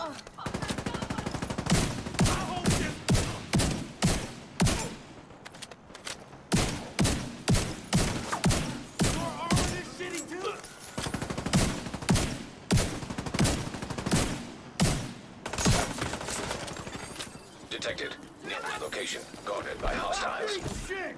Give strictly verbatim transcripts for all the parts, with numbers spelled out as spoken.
Detected. Nearby location. Guarded by hostiles. Shit!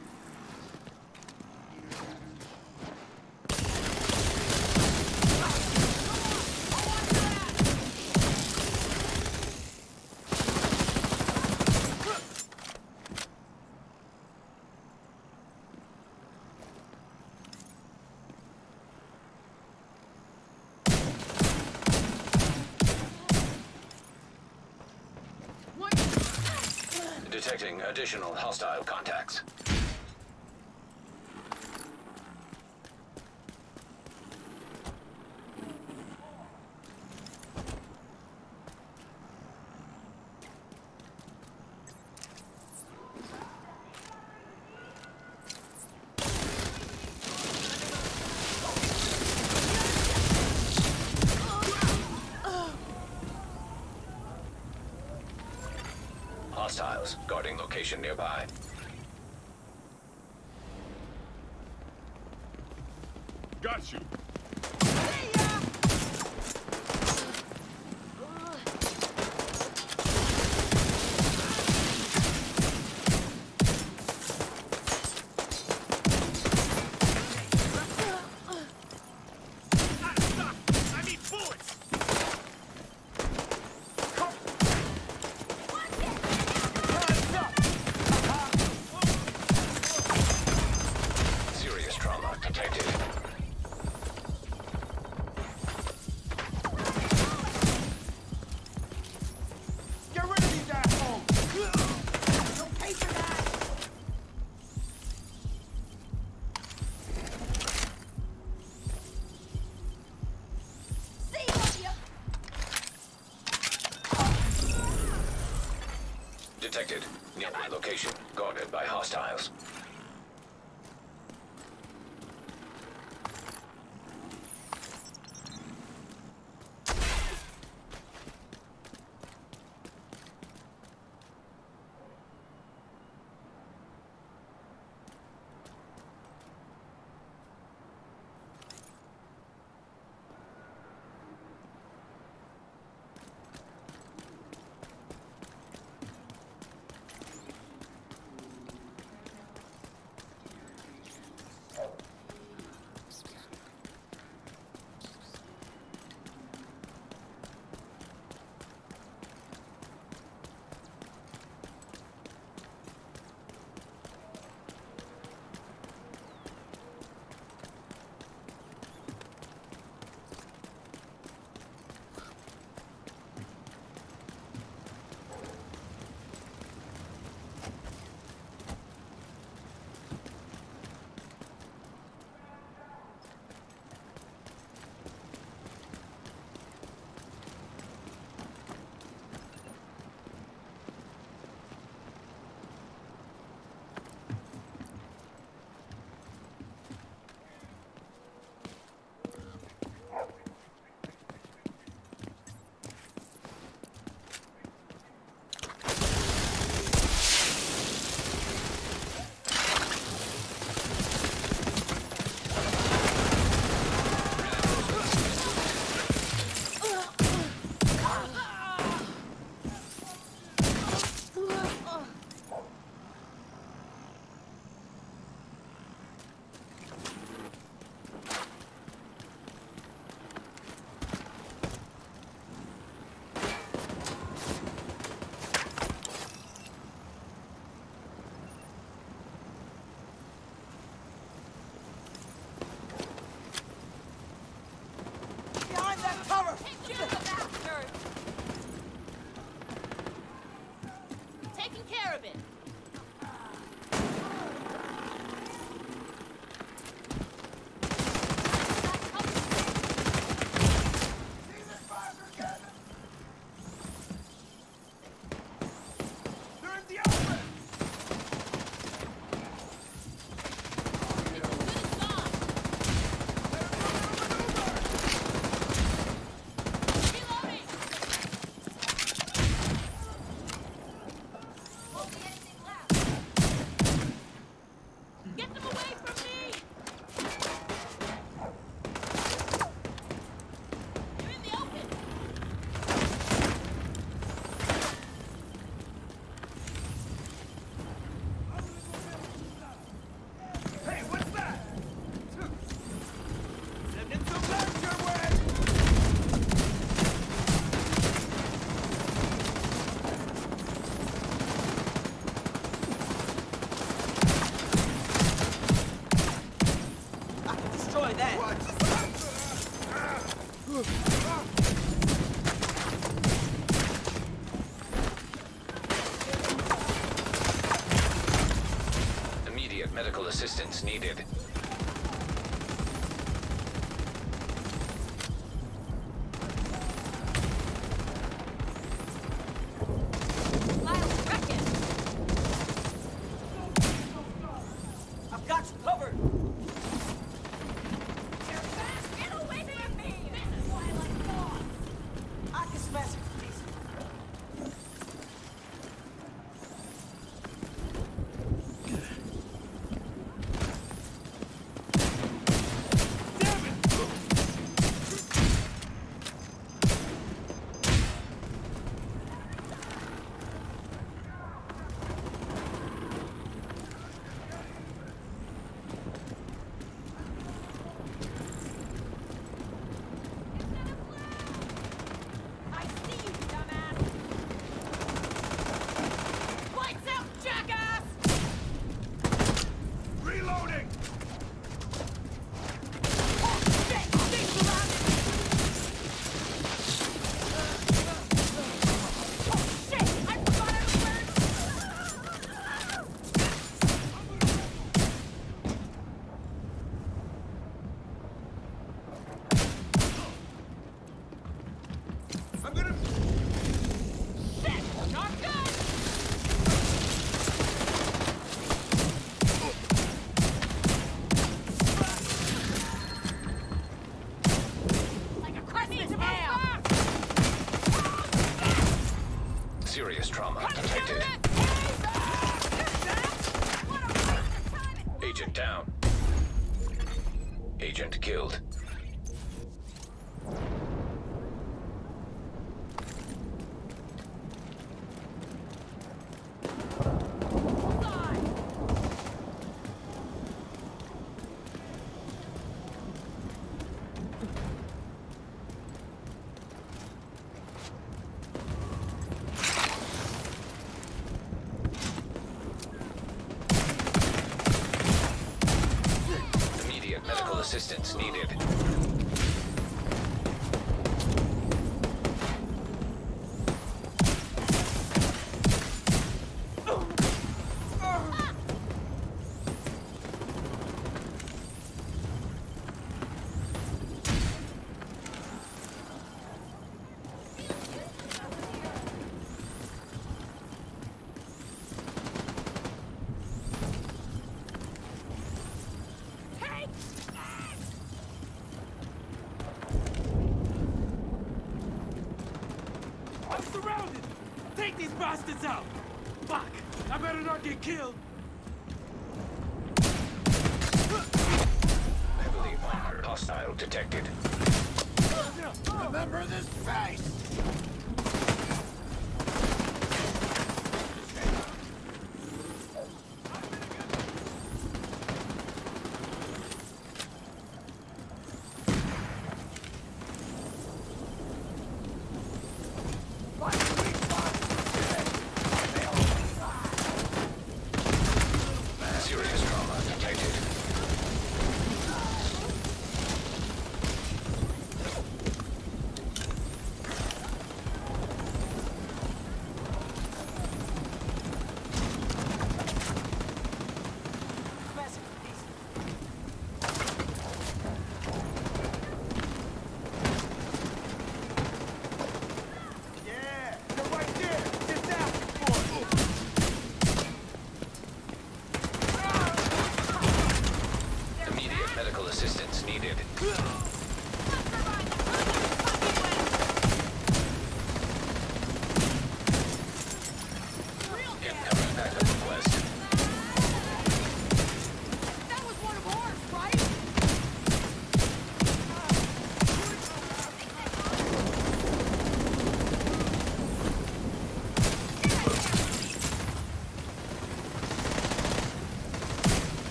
Detecting additional hostile contacts. Hostiles guarding location nearby. Got you. Detected. Nearby location. Guarded by hostiles. Immediate medical assistance needed. I've got you covered! Get away from me! This is why I like dogs! I can smash it, please. I see you, dumbass! Lights out, jackass! Reloading! Oh, shit! Stay surrounded! Oh, shit! I forgot how to work! I'm gonna... Shit! Not good! Like a Christmas ham! Serious trauma Cut detected. down that- What a waste of time! Agent down. Agent killed. Immediate medical assistance needed. Hey! I'm surrounded! Take these bastards out! Fuck! I better not get killed! Heavily armored. Hostile detected. Remember this face! Serious trauma detected.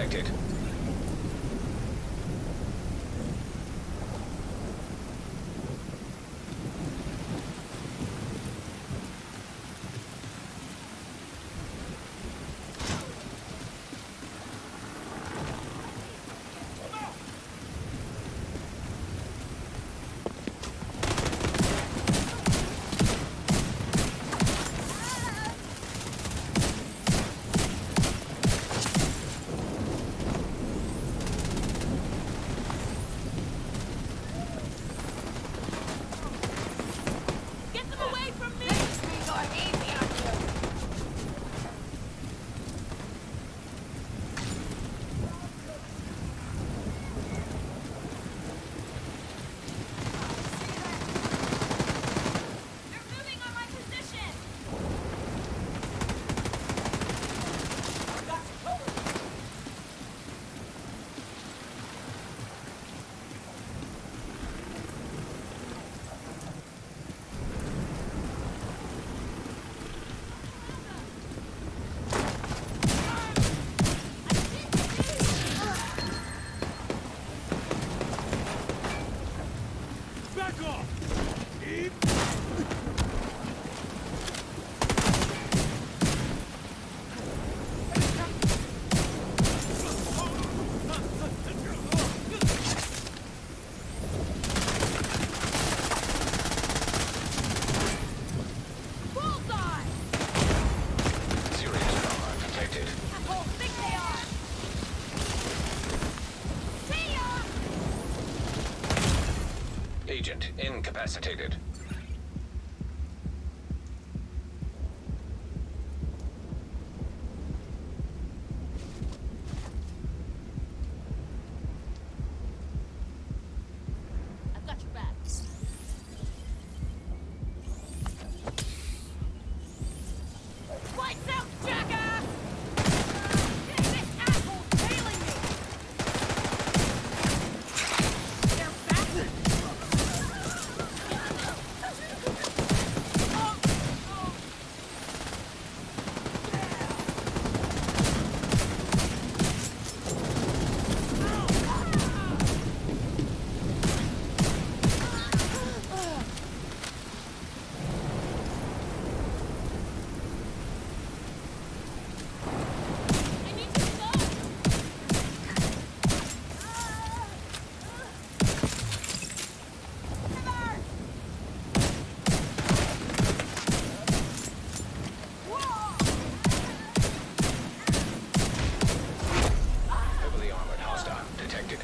detected. Get them away from me! Makes me go easy on you! They're moving on my position! Got you covered. Back off! Keep... Bullseye! Serious trauma detected. Assholes think they are! See ya! Agent incapacitated. I've got your back. Lights out, jackass! This asshole's tailing me! They're back! Oh, oh. I need to go! Never! Heavily armored hostile detected.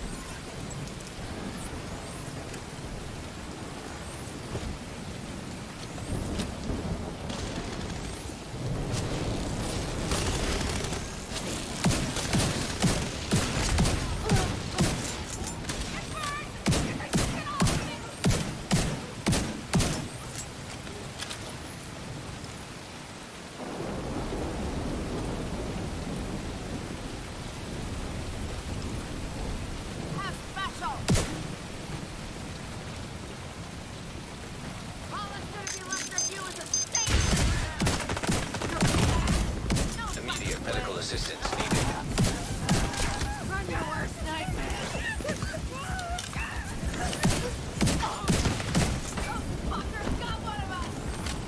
Have special! All that's gonna be left of you is a stain! No Immediate fucking medical way. assistance needed. I'm your worst nightmare! Oh, fucker's got one of us!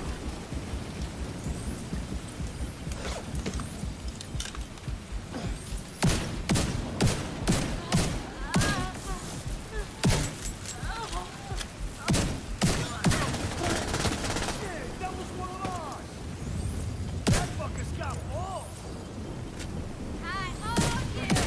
Hey, that was one of ours! That fucker's got balls! I owe you!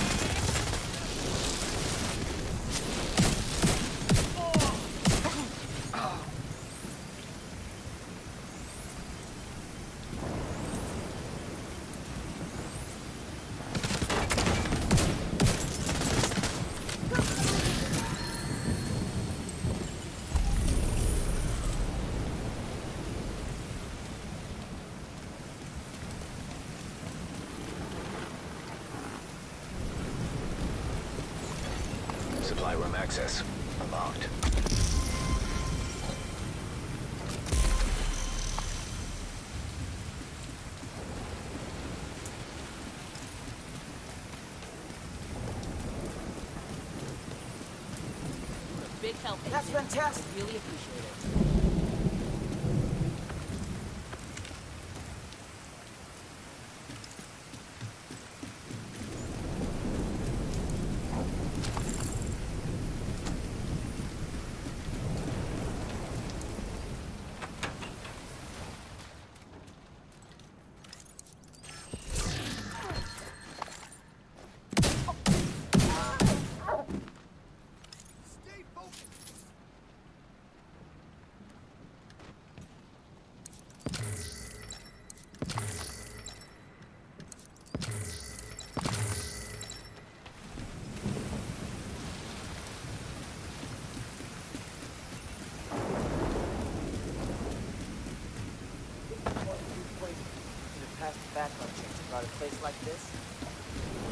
Supply room access unlocked. help, Agent. That's fantastic. Really appreciate it. Stay focused. Could have passed the background checks about a place like this.